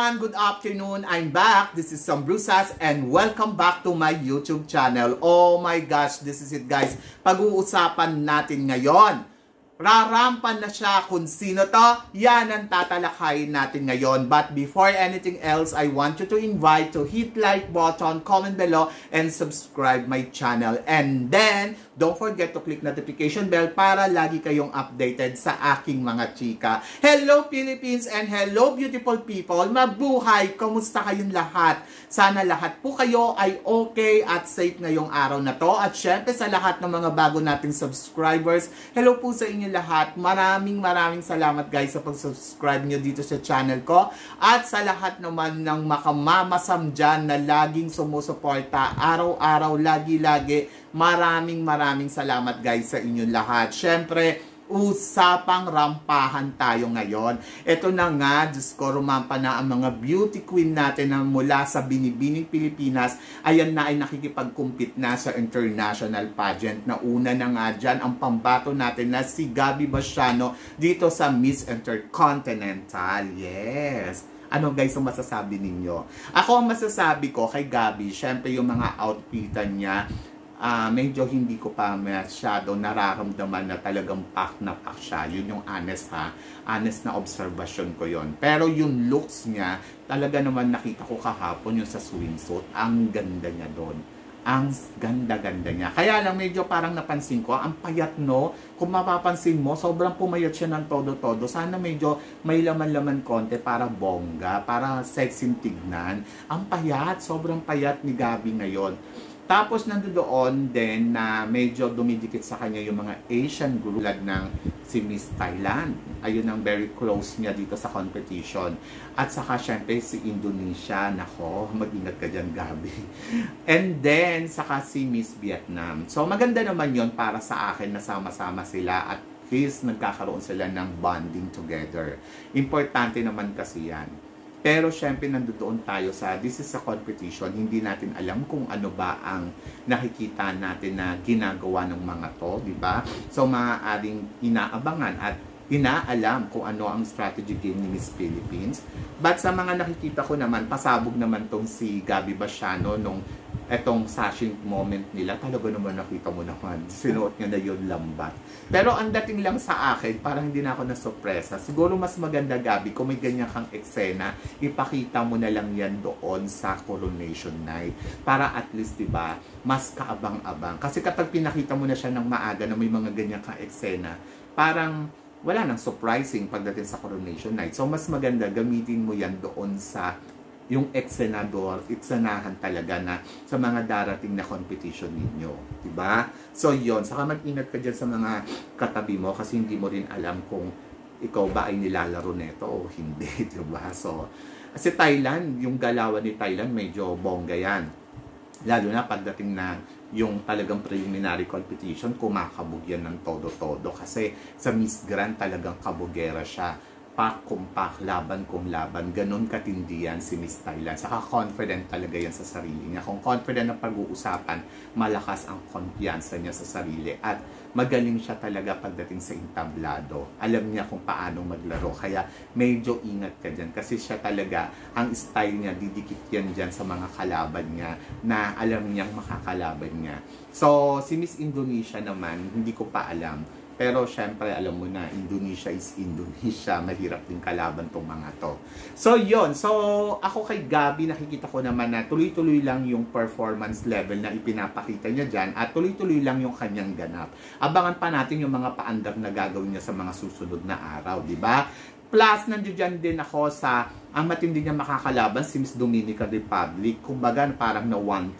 everyone! Good afternoon! I'm back. This is Sam Brusas and welcome back to my YouTube channel. Oh my gosh, this is it guys. Pag-uusapan natin ngayon. Rarampan na siya kung sino to. Yan ang tatalakayin natin ngayon. But before anything else, I want you to invite to hit like button, comment below, and subscribe my channel. And then, don't forget to click notification bell para lagi kayong updated sa aking mga chika. Hello Philippines and hello beautiful people. Mabuhay! Kumusta kayong lahat? Sana lahat po kayo ay okay at safe ngayong araw na to. At syempre sa lahat ng mga bago nating subscribers, hello po sa inyo lahat. Maraming salamat guys sa pag-subscribe nyo dito sa channel ko. At sa lahat naman ng makamamasam dyan na laging sumusuporta, araw-araw, lagi-lagi, maraming salamat guys sa inyong lahat. Syempre, usapang rampahan tayo ngayon. Ito na nga, Diyos ko, rumampa na ang mga beauty queen natin na mula sa binibining Pilipinas. Ayan na ay nakikipag-compete na sa international pageant. Na una na nga dyan ang pambato natin na si Gabi Basiano dito sa Miss Intercontinental. Yes! Ano guys ang masasabi ninyo? Ako ang masasabi ko kay Gabi, syempre yung mga outfitan niya, medyo hindi ko pa masyado nararamdaman na talagang pack na pack siya. Yun yung honest ha. Honest na observation ko yon. Pero yung looks niya, talaga naman nakita ko kahapon yung sa swimsuit. Ang ganda niya doon. Ang ganda-ganda niya. Kaya lang medyo parang napansin ko, ang payat no. Kung mapapansin mo, sobrang pumayat siya ng todo-todo. Sana medyo may laman-laman konti para bongga, para sexy tignan. Ang payat, sobrang payat ni Gabi ngayon. Tapos nandoon din na medyo dumidikit sa kanya yung mga Asian group ng si Miss Thailand. Ayun ang very close niya dito sa competition. At saka syempre si Indonesia. Nako, mag-ingat ka dyan Gabi. And then saka si Miss Vietnam. So maganda naman yon para sa akin na sama-sama sila at least nagkakaroon sila ng bonding together. Importante naman kasi yan. Pero syempre nandoon tayo sa this is a competition, hindi natin alam kung ano ba ang nakikita natin na ginagawa ng mga to, di ba? So maaaring inaabangan at inaalam kung ano ang strategy game ni Miss Philippines. But sa mga nakikita ko naman, pasabog naman tong si Gabi Basiano nung etong sashing moment nila, talaga naman nakita mo naman, sinuot niya na yun lambat. Pero ang dating lang sa akin, parang hindi na ako nasurpresa. Siguro mas maganda Gabi, kung may ganyan kang eksena, ipakita mo na lang yan doon sa coronation night. Para at least, diba, mas kaabang-abang. Kasi kapag pinakita mo na siya ng maaga na may mga ganyan kang eksena, parang wala nang surprising pagdating sa coronation night. So mas maganda, gamitin mo yan doon sa yung eksenador, eksenahan talaga na sa mga darating na competition ninyo. Diba? So, yon. Saka mag-ingat ka dyan sa mga katabi mo kasi hindi mo rin alam kung ikaw ba ay nilalaro neto o hindi. Diba? So, kasi Thailand, yung galawan ni Thailand, medyo bongga yan. Lalo na pagdating na yung talagang preliminary competition, kumakabog yan ng todo-todo. Kasi sa Miss Grand talagang kabugera siya. Pak kung pak, laban kung laban, ganun katindi yan si Miss Thailand. Saka confident talaga yan sa sarili niya. Kung confident ang pag-uusapan, malakas ang kumpiyansa niya sa sarili. At magaling siya talaga pagdating sa entablado. Alam niya kung paano maglaro. Kaya medyo ingat ka dyan. Kasi siya talaga, ang style niya, didikit yan dyan sa mga kalaban niya na alam niyang makakalaban niya. So, si Miss Indonesia naman, hindi ko pa alam. Pero syempre, alam mo na, Indonesia is Indonesia. Mahirap din kalaban tong mga to. So, yon. So, ako kay Gabi, nakikita ko naman na tuloy-tuloy lang yung performance level na ipinapakita niya dyan at tuloy-tuloy lang yung kanyang ganap. Abangan pa natin yung mga paandar na gagawin niya sa mga susunod na araw, di ba? Plus, nandiyan din ako sa ang matindi niya makakalaban si Miss Dominican Republic. Kumbaga, parang na one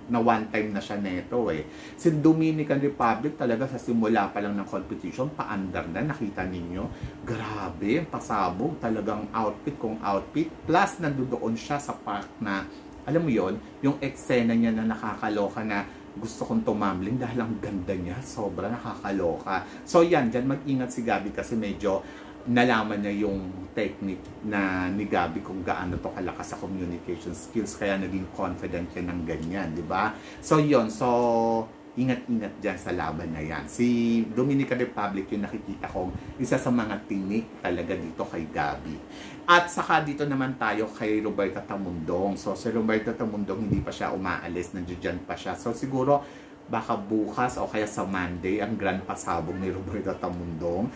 time na siya neto eh. Si Dominican Republic talaga sa simula pa lang ng competition, paandar na, nakita ninyo. Grabe, ang pasabog, talagang outfit kung outfit. Plus, nandoon siya sa park na, alam mo yon, yung eksena niya na nakakaloka na gusto kong tumambling dahil ang ganda niya, sobra nakakaloka. So yan, dyan mag-ingat si Gabi kasi medyo nalaman niya yung technique na ni Gabi kung gaano to kalakas sa communication skills kaya naging confident yan ng ganyan, di ba? So yon, so ingat-ingat dyan sa laban na yan. Si Dominican Republic yung nakikita kong isa sa mga tinik talaga dito kay Gabby. At saka dito naman tayo kay Roberta Tamundong. So si Roberta Tamundong hindi pa siya umaalis, nandiyan pa siya. So siguro baka bukas o kaya sa Monday ang grand pasabog ni Roberta Tamundong.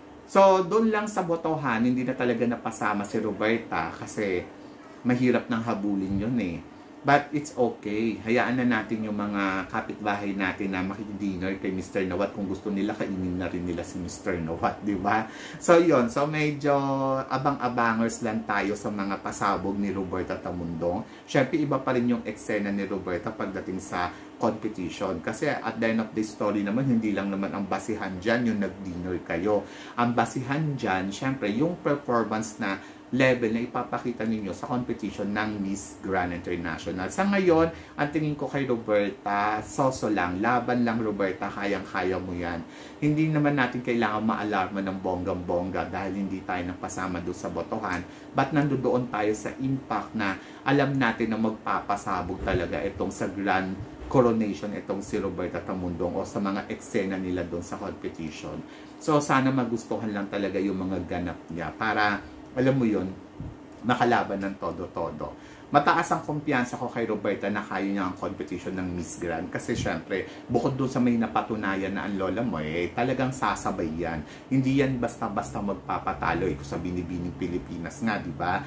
So doon lang sa botohan, hindi na talaga napasama si Roberta kasi mahirap nang habulin yun eh. But it's okay. Hayaan na natin yung mga kapitbahay natin na makikidinner kay Mr. Nawat. Kung gusto nila, kainin na rin nila si Mr. Nawat, di ba? So, yun. So, medyo abang-abangers lang tayo sa mga pasabog ni Roberta Tamundong. Siyempre, iba pa rin yung eksena ni Roberta pagdating sa competition. Kasi at the end of the story naman, hindi lang naman ang basihan dyan yung nag-dinner kayo. Ang basihan dyan, siyempre, yung performance na level na ipapakita ninyo sa competition ng Miss Grand International. Sa ngayon, ang tingin ko kay Roberta, soso lang, laban lang Roberta, kayang-kaya mo yan. Hindi naman natin kailangan maalarma ng bonggang-bongga dahil hindi tayo napasama doon sa botohan. But nandoon tayo sa impact na alam natin na magpapasabog talaga itong sa Grand Coronation, itong si Roberta Tamundong o sa mga eksena nila doon sa competition. So sana magustuhan lang talaga yung mga ganap niya para alam mo yun, makalaban ng todo-todo. Mataas ang kumpiyansa ko kay Roberta na kaya niya ang competition ng Miss Grand. Kasi syempre, bukod doon sa may napatunayan na ang lola mo, talagang sasabay yan. Hindi yan basta-basta magpapatalo. Kung sa binibining Pilipinas nga, di ba?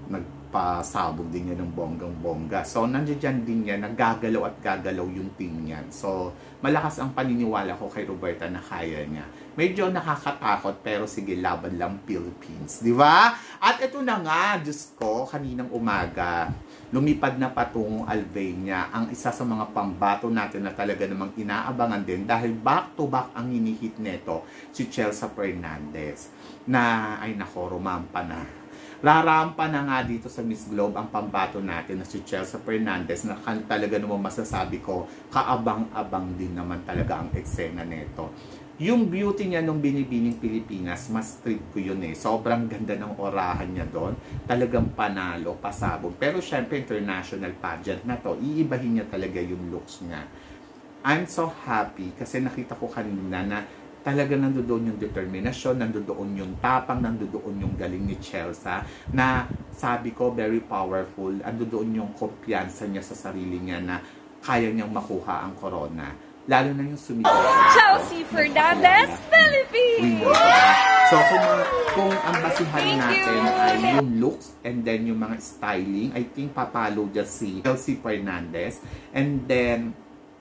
Nagpasabog din yan ng bonggang-bongga. So, nandiyan din yan, naggagalaw at gagalaw yung team niyan. So, malakas ang paniniwala ko kay Roberta na kaya niya. Medyo nakakatakot pero sige, laban lang Philippines, di ba? At ito na nga, Diyos ko, kaninang umaga, lumipad na patungong Albania ang isa sa mga pambato natin na talaga namang inaabangan din dahil back-to-back ang hinihit neto si Chelsea Fernandez na, ay nako, rumampa na. Rarampa na nga dito sa Miss Globe ang pambato natin na si Chelsea Fernandez na talaga naman masasabi ko, kaabang-abang din naman talaga ang eksena neto. Yung beauty niya nung Binibining Pilipinas, mas trip ko yun eh. Sobrang ganda ng orahan niya doon. Talagang panalo, pasabog. Pero syempre, international pageant na to, iibahin niya talaga yung looks niya. I'm so happy kasi nakita ko kanina na talaga nandoon yung determinasyon, nandoon yung tapang, nandoon yung galing ni Chelsea na sabi ko, very powerful. Nandoon yung kumpiyansa niya sa sarili niya na kaya niyang makuha ang corona. Lalo na yung sumigaw. Chelsea Fernandez, Philippines! So, kung ang basihan natin ay yung looks and then yung mga styling, I think papalo dyan si Chelsea Fernandez. And then,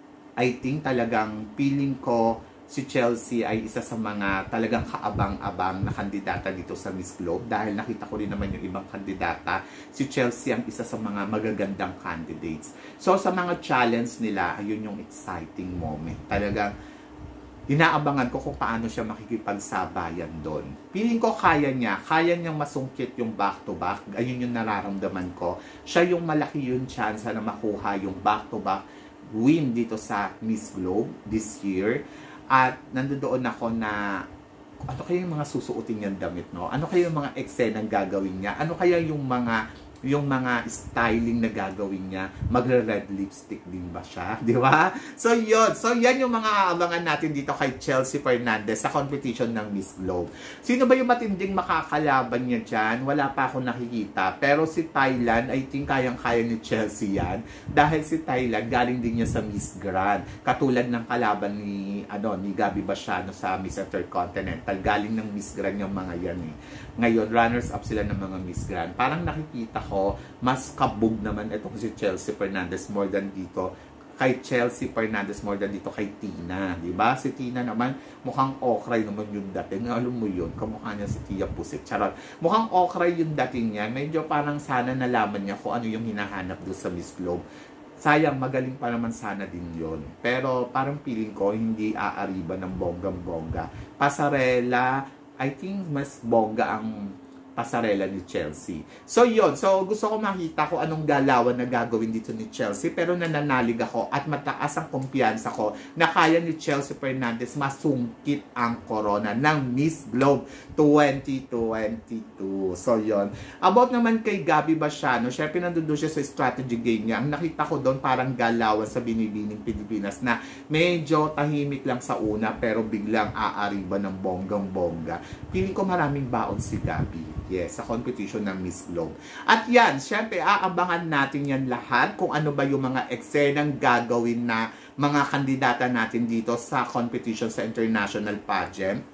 I think talagang feeling ko si Chelsea ay isa sa mga talagang kaabang-abang na kandidata dito sa Miss Globe dahil nakita ko rin naman yung ibang kandidata. Si Chelsea ang isa sa mga magagandang candidates. So sa mga challenge nila, ayun yung exciting moment. Talagang inaabangan ko kung paano siya makikipagsabayan doon. Feeling ko kaya niyang masungkit yung back-to-back. Ayun yung nararamdaman ko. Siya yung malaki yung chance na makuha yung back-to-back win dito sa Miss Globe this year. At nandoon ako na ano kaya yung mga susuotin niyang damit, no? Ano kaya yung mga eksenang gagawin niya? Ano kaya yung mga styling na gagawin niya? Magre-red lipstick din ba siya? Di ba? So, yun. So, yan yung mga abangan natin dito kay Chelsea Fernandez sa competition ng Miss Globe. Sino ba yung matinding makakalaban niya dyan? Wala pa ako nakikita. Pero si Thailand, I think kayang-kaya ni Chelsea yan. Dahil si Thailand, galing din niya sa Miss Grand. Katulad ng kalaban ni Gabby Basiano sa Miss Intercontinental. Galing ng Miss Grand yung mga yan eh. Ngayon, runners-up sila ng mga Miss Grand. Parang nakikita ko, mas kabog naman itong si Chelsea Fernandez more than dito kay Chelsea Fernandez more than dito kay Tina, di ba? Si Tina naman mukhang okray naman yung dating. Alam mo yun, kamukha niya si Tia Pusit. Charot. Mukhang okray yung dating niya. Medyo parang sana nalaman niya kung ano yung hinahanap doon sa Miss Globe. Sayang, magaling pa naman sana din yon. Pero parang feeling ko hindi aariba ng bonggang-bongga. Pasarela, I think mas bongga ang pasarela ni Chelsea. So yun, so gusto ko makita kung anong galawan na gagawin dito ni Chelsea, pero nananalig ako at mataas ang kumpiyansa ko na kaya ni Chelsea Fernandez masungkit ang corona ng Miss Globe 2022. So yun. About naman kay Gabby Basiano, syempre nandun siya sa strategy game niya. Ang nakita ko doon parang galawan sa binibining Pilipinas na medyo tahimik lang sa una pero biglang aariba ng bonggang-bongga. Piling ko maraming baon si Gabby. Yes, sa competition ng Miss Globe. At yan, syempre, aabangan natin yan lahat kung ano ba yung mga eksenang gagawin na mga kandidata natin dito sa competition sa international pageant.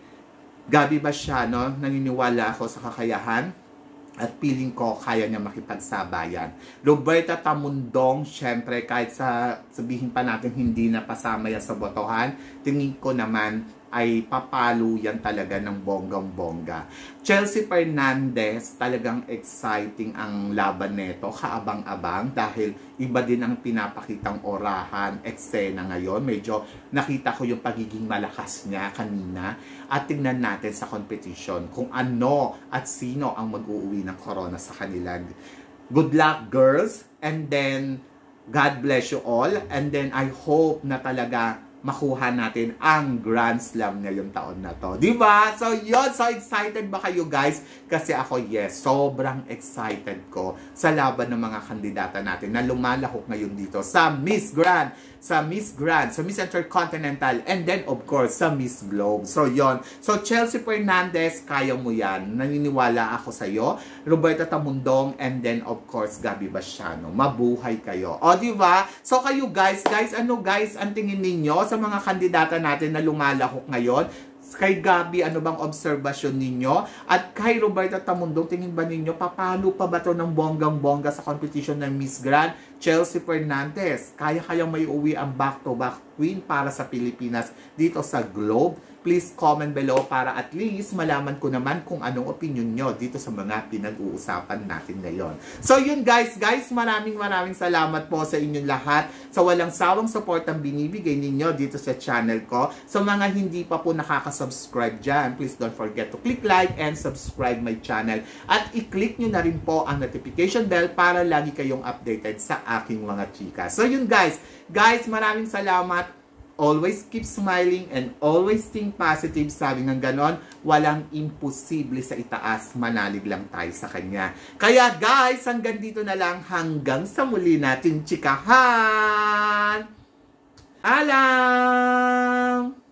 Gabby Basiano, naniniwala ako sa kakayahan at feeling ko kaya niya makipagsabayan. Roberta Tamundong, syempre, kahit sabihin pa natin hindi na pasama yan sa botohan, tingin ko naman ay papalo yan talaga ng bonggang-bongga. Chelsea Fernandez, talagang exciting ang laban neto, kaabang-abang dahil iba din ang pinapakitang orahan, eksena ngayon. Medyo nakita ko yung pagiging malakas niya kanina at tingnan natin sa competition kung ano at sino ang mag-uuwi ng corona sa kanila. Good luck, girls, and then God bless you all, and then I hope na talaga makuha natin ang Grand Slam ngayong taon na to. Diba? So, yun. So, excited ba kayo, guys? Kasi ako, yes, sobrang excited ko sa laban ng mga kandidata natin na lumalahok ngayon dito sa Miss Grand, sa Miss Intercontinental, and then, of course, sa Miss Globe. So, yun. So, Chelsea Fernandez, kaya mo yan. Naniniwala ako sa'yo. Roberta Tamundong, and then, of course, Gabby Basiano. Mabuhay kayo. O, diba? So, kayo, guys, ano, guys, ang tingin ninyo sa mga kandidata natin na lumalahok ngayon? Kay Gabby, ano bang obserbasyon ninyo? At kay Roberta Tamundong, tingin ba ninyo, papalo pa ba ito ng bonggang-bongga sa competition ng Miss Grand? Chelsea Fernandez, kaya-kayang may uwi ang back-to-back queen para sa Pilipinas dito sa Globe? Please comment below para at least malaman ko naman kung anong opinion nyo dito sa mga pinag-uusapan natin ngayon. So yun guys, maraming salamat po sa inyong lahat sa walang sawang support ang binibigay ninyo dito sa channel ko. Sa mga hindi pa po nakaka-subscribe dyan, please don't forget to click like and subscribe my channel. At i-click nyo na rin po ang notification bell para lagi kayong updated sa aking mga chika. So yun guys, maraming salamat. Always keep smiling and always think positive. Sabi ng ganon, walang imposible sa itaas, manalig lang tayo sa kanya. Kaya guys, hanggang dito na lang, hanggang sa muli natin chikahan. Alam!